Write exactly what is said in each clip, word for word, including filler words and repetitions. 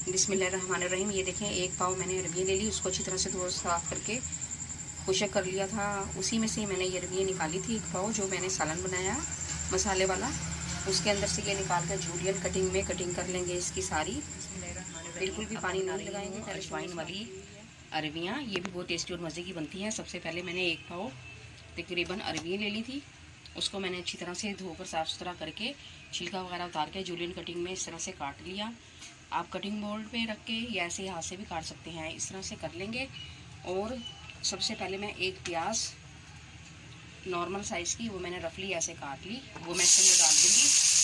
बिस्मिल्लाहिर्रहमानिर्रहीम। ये देखें, एक पाव मैंने अरबियाँ ले ली, उसको अच्छी तरह से धो साफ़ करके खुशक कर लिया था। उसी में से मैंने ये अरबियाँ निकाली थी, एक पाव जो मैंने सालन बनाया मसाले वाला, उसके अंदर से ये निकाल कर जूलियन कटिंग में कटिंग कर लेंगे इसकी सारी। बिल्कुल भी पानी नहीं लगाएंगे। अजवाइन वाली अरबियाँ ये भी बहुत टेस्टी और मज़े की बनती हैं। सबसे पहले मैंने एक पाव तकरीबन अरबियाँ ले ली थी, उसको मैंने अच्छी तरह से धोकर साफ़ सुथरा करके छिलका वगैरह उतार के जूलियन कटिंग में इस तरह से काट लिया। आप कटिंग बोर्ड पे रख के या ऐसे हाथ से भी काट सकते हैं, इस तरह से कर लेंगे। और सबसे पहले मैं एक प्याज नॉर्मल साइज़ की, वो मैंने रफली ऐसे काट ली, वो मैं इसके अंदर डाल दूँगी।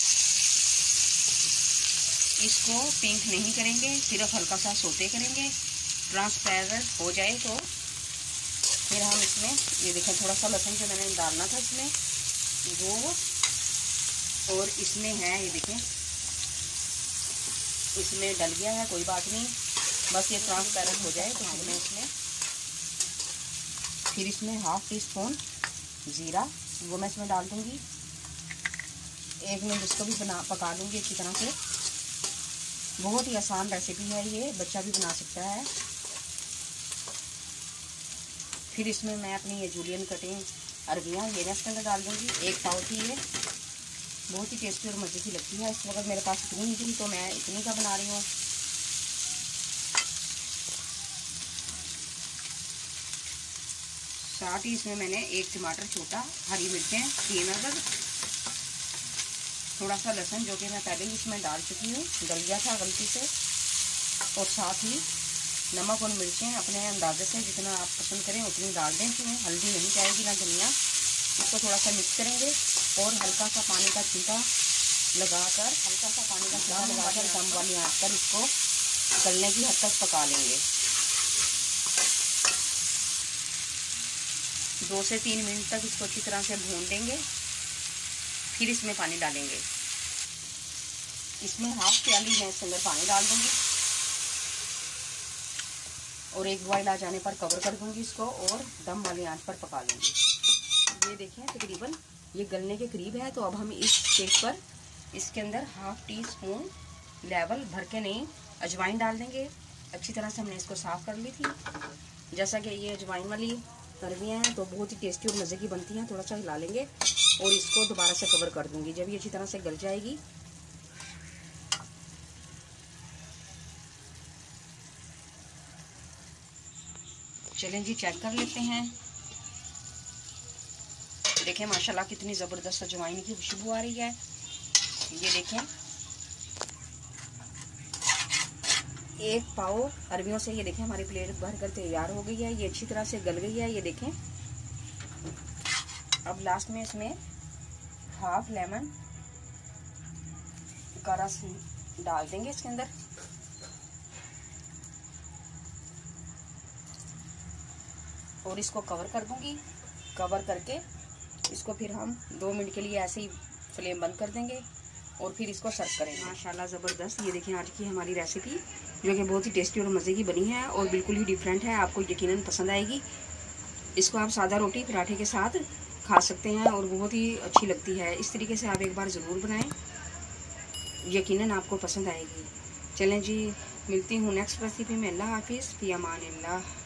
इसको पिंक नहीं करेंगे, सिर्फ हल्का सा सोते करेंगे। ट्रांसपेरेंट हो जाए तो फिर हम इसमें ये देखें, थोड़ा सा लहसुन जो मैंने डालना था इसमें वो, और इसमें है ये देखें, इसमें डल गया है, कोई बात नहीं, बस ये ट्रांसपेरेंट हो जाए तो मैं इसमें फिर इसमें हाफ टी स्पून ज़ीरा वो मैं इसमें डाल दूँगी। एक मिनट इसको भी बना पका लूँगी अच्छी तरह से। बहुत ही आसान रेसिपी है ये, बच्चा भी बना सकता है। फिर इसमें मैं अपनी ये जूलियन कटिंग अरबियाँ ये इसके अंदर डाल दूँगी। एक पाव की ये बहुत ही टेस्टी और मज़े की लगती है। इस वक्त मेरे पास इतनी ही थी तो मैं इतनी का बना रही हूँ। साथ ही इसमें मैंने एक टमाटर छोटा, हरी मिर्चें, तीन अदरक, थोड़ा सा लहसुन जो कि मैं पहले ही इसमें डाल चुकी हूँ, डल गया था गलती से, और साथ ही नमक और मिर्चें अपने अंदाजे से जितना आप पसंद करें उतनी डाल दें। इसमें हल्दी नहीं जाएगी ना धनिया। इसको थोड़ा सा मिक्स करेंगे और हल्का सा पानी का छींटा लगाकर हल्का सा पानी का छींटा लगाकर कम वाली आंच पर इसको गलने की हद तक पका लेंगे। दो से तीन मिनट तक इसको अच्छी तरह से भून देंगे। फिर इसमें पानी डालेंगे। इसमें हाफ प्याली मैं इसके अंदर पानी डाल दूँगी और एक बॉयल आ जाने पर कवर कर दूँगी इसको और दम वाली आंच पर पका लूँगी। ये देखें, तकरीबन ये गलने के करीब है। तो अब हम इस स्टेज पर इसके अंदर हाफ टी स्पून लेवल भर के नहीं अजवाइन डाल देंगे। अच्छी तरह से हमने इसको साफ़ कर ली थी। जैसा कि ये अजवाइन वाली अरबियाँ हैं तो बहुत ही टेस्टी और मज़े की बनती हैं। थोड़ा सा हिला लेंगे और इसको दोबारा से कवर कर दूँगी। जब ये अच्छी तरह से गल जाएगी चलें जी चेक कर लेते हैं। देखें माशाल्लाह कितनी ज़बरदस्त अजवाइन की खुशबू आ रही है। ये देखें, एक पाव अरबियों से ये देखें हमारी प्लेट भर कर तैयार हो गई है। ये अच्छी तरह से गल गई है, ये देखें। अब लास्ट में इसमें हाफ लेमन का रस डाल देंगे इसके अंदर। और इसको कवर कर दूंगी। कवर करके इसको फिर हम दो मिनट के लिए ऐसे ही फ्लेम बंद कर देंगे और फिर इसको सर्व करेंगे। माशाल्लाह ज़बरदस्त। ये देखें आज की हमारी रेसिपी जो कि बहुत ही टेस्टी और मज़े की बनी है और बिल्कुल ही डिफरेंट है। आपको यकीनन पसंद आएगी। इसको आप सादा रोटी पराठे के साथ खा सकते हैं और बहुत ही अच्छी लगती है। इस तरीके से आप एक बार ज़रूर बनाएं, यकीनन आपको पसंद आएगी। चलें जी, मिलती हूँ नेक्स्ट रेसिपी में। अल्लाह हाफिज़, फ़ी अमान अल्लाह।